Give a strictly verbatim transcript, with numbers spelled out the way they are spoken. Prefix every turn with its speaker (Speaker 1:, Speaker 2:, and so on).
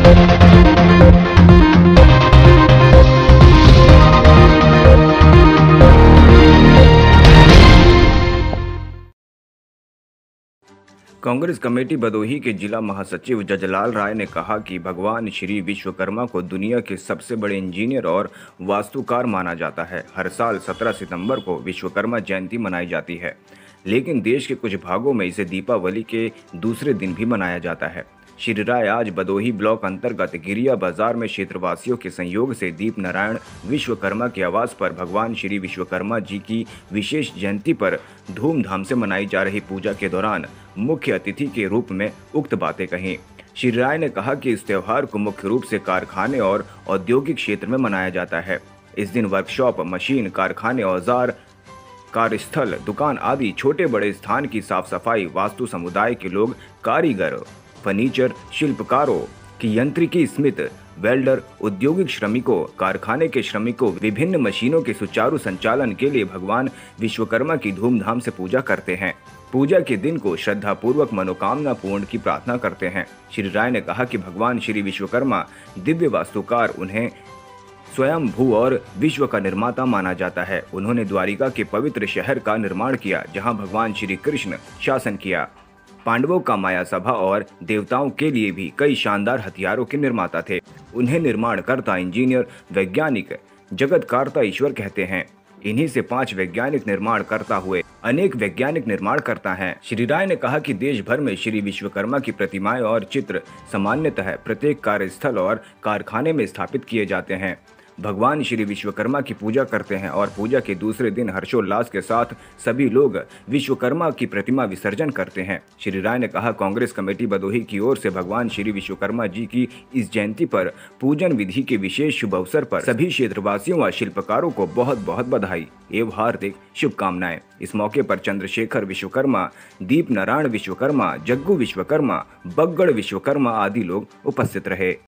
Speaker 1: Congress committee Bhadohi के जिला महासचिव जजलाल राय ने कहा कि भगवान श्री विश्वकर्मा को दुनिया के सबसे बड़े इंजीनियर और वास्तुकार माना जाता है। हर साल सत्रह सितंबर को विश्वकर्मा जयंती मनाई जाती है, लेकिन देश के कुछ भागों में इसे दीपावली के दूसरे दिन भी मनाया जाता है। श्री राय आज भदोही ब्लॉक अंतर्गत गिरिया बाजार में क्षेत्रवासियों के सहयोग से दीप नारायण विश्वकर्मा के आवास पर भगवान श्री विश्वकर्मा जी की विशेष जयंती पर धूमधाम से मनाई जा रही पूजा के दौरान मुख्य अतिथि के रूप में उक्त बातें कहीं। श्री राय ने कहा कि इस त्योहार को मुख्य रूप से कारखाने और औद्योगिक क्षेत्र में मनाया जाता है। इस दिन वर्कशॉप, मशीन, कारखाने, औजार, कार्यस्थल, दुकान आदि छोटे बड़े स्थान की साफ सफाई, वास्तु समुदाय के लोग, कारीगर, फर्नीचर शिल्पकारों की यंत्रिकी, स्मिथ, वेल्डर, औद्योगिक श्रमिकों, कारखाने के श्रमिकों, विभिन्न मशीनों के सुचारू संचालन के लिए भगवान विश्वकर्मा की धूमधाम से पूजा करते हैं। पूजा के दिन को श्रद्धा पूर्वक मनोकामना पूर्ण की प्रार्थना करते हैं। श्री राय ने कहा कि भगवान श्री विश्वकर्मा दिव्य वास्तुकार, उन्हें स्वयं भू और विश्व का निर्माता माना जाता है। उन्होंने द्वारिका के पवित्र शहर का निर्माण किया, जहां भगवान श्री कृष्ण शासन किया। पांडवों का माया सभा और देवताओं के लिए भी कई शानदार हथियारों के निर्माता थे। उन्हें निर्माणकर्ता, इंजीनियर, वैज्ञानिक, जगतकर्ता ईश्वर कहते हैं। इन्हीं से पांच वैज्ञानिक निर्माण करता हुए अनेक वैज्ञानिक निर्माण करता है। श्री राय ने कहा कि देश भर में श्री विश्वकर्मा की प्रतिमाएं और चित्र सामान्यतः प्रत्येक कार्यस्थल और कारखाने में स्थापित किए जाते हैं। भगवान श्री विश्वकर्मा की पूजा करते हैं और पूजा के दूसरे दिन हर्षोल्लास के साथ सभी लोग विश्वकर्मा की प्रतिमा विसर्जन करते हैं। श्री राय ने कहा, कांग्रेस कमेटी भदोही की ओर से भगवान श्री विश्वकर्मा जी की इस जयंती पर पूजन विधि के विशेष शुभ अवसर पर सभी क्षेत्रवासियों व शिल्पकारों को बहुत बहुत बधाई एवं हार्दिक शुभकामनाएं। इस मौके पर चंद्रशेखर विश्वकर्मा, दीप नारायण विश्वकर्मा, जग्गू विश्वकर्मा, बग्गड़ विश्वकर्मा आदि लोग उपस्थित रहे।